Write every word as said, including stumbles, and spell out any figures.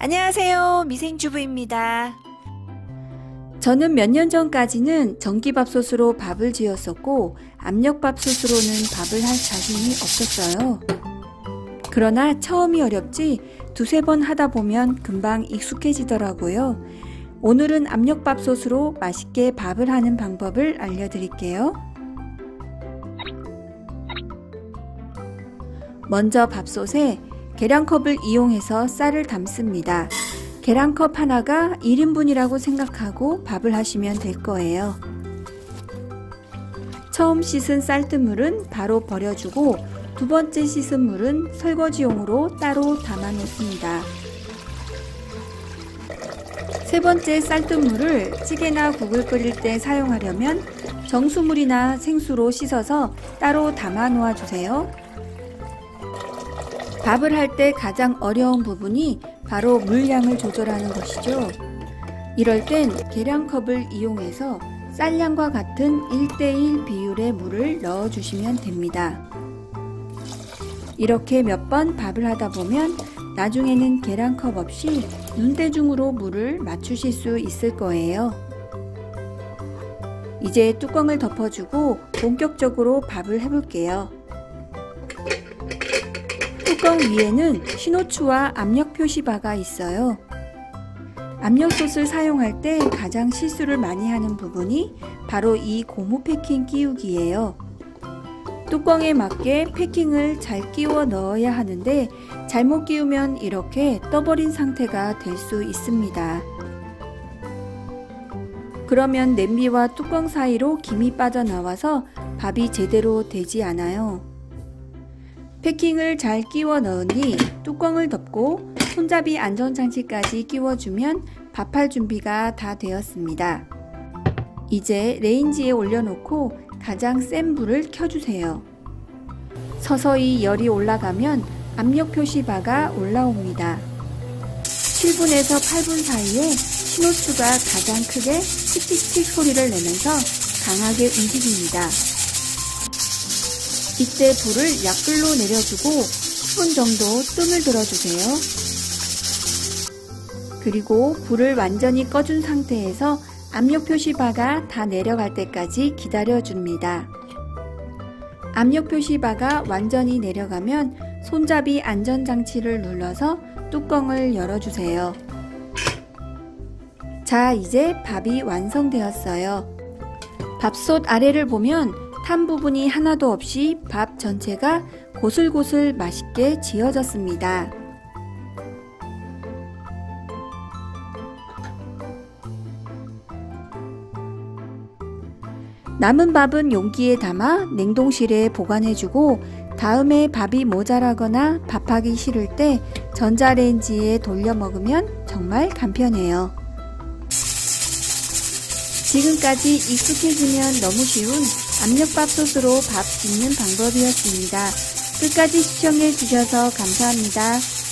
안녕하세요, 미생주부입니다. 저는 몇 년 전까지는 전기밥솥으로 밥을 지었었고 압력밥솥으로는 밥을 할 자신이 없었어요. 그러나 처음이 어렵지 두세 번 하다 보면 금방 익숙해지더라고요. 오늘은 압력밥솥으로 맛있게 밥을 하는 방법을 알려드릴게요. 먼저 밥솥에 계량컵을 이용해서 쌀을 담습니다. 계량컵 하나가 일 인분이라고 생각하고 밥을 하시면 될 거예요. 처음 씻은 쌀뜨물은 바로 버려주고 두 번째 씻은 물은 설거지용으로 따로 담아 놓습니다. 세 번째 쌀뜨물을 찌개나 국을 끓일 때 사용하려면 정수물이나 생수로 씻어서 따로 담아 놓아 주세요. 밥을 할 때 가장 어려운 부분이 바로 물량을 조절하는 것이죠. 이럴 땐 계량컵을 이용해서 쌀량과 같은 일 대 일 비율의 물을 넣어 주시면 됩니다. 이렇게 몇 번 밥을 하다 보면 나중에는 계량컵 없이 눈대중으로 물을 맞추실 수 있을 거예요. 이제 뚜껑을 덮어주고 본격적으로 밥을 해볼게요. 뚜껑 위에는 신호추와 압력 표시바가 있어요. 압력솥을 사용할 때 가장 실수를 많이 하는 부분이 바로 이 고무 패킹 끼우기예요. 뚜껑에 맞게 패킹을 잘 끼워 넣어야 하는데 잘못 끼우면 이렇게 떠버린 상태가 될 수 있습니다. 그러면 냄비와 뚜껑 사이로 김이 빠져나와서 밥이 제대로 되지 않아요. 패킹을 잘 끼워 넣은 뒤 뚜껑을 덮고 손잡이 안전장치까지 끼워주면 밥할 준비가 다 되었습니다. 이제 레인지에 올려놓고 가장 센 불을 켜주세요. 서서히 열이 올라가면 압력 표시바가 올라옵니다. 칠 분에서 팔 분 사이에 신호추가 가장 크게 칙칙칙 소리를 내면서 강하게 움직입니다. 이때 불을 약불로 내려주고 십 분 정도 뜸을 들어주세요. 그리고 불을 완전히 꺼준 상태에서 압력 표시바가 다 내려갈 때까지 기다려줍니다. 압력 표시바가 완전히 내려가면 손잡이 안전장치를 눌러서 뚜껑을 열어주세요. 자, 이제 밥이 완성되었어요. 밥솥 아래를 보면 탄 부분이 하나도 없이 밥 전체가 고슬고슬 맛있게 지어졌습니다. 남은 밥은 용기에 담아 냉동실에 보관해주고 다음에 밥이 모자라거나 밥하기 싫을 때 전자레인지에 돌려 먹으면 정말 간편해요. 지금까지 익숙해지면 너무 쉬운 압력밥솥으로 밥 짓는 방법이었습니다. 끝까지 시청해 주셔서 감사합니다.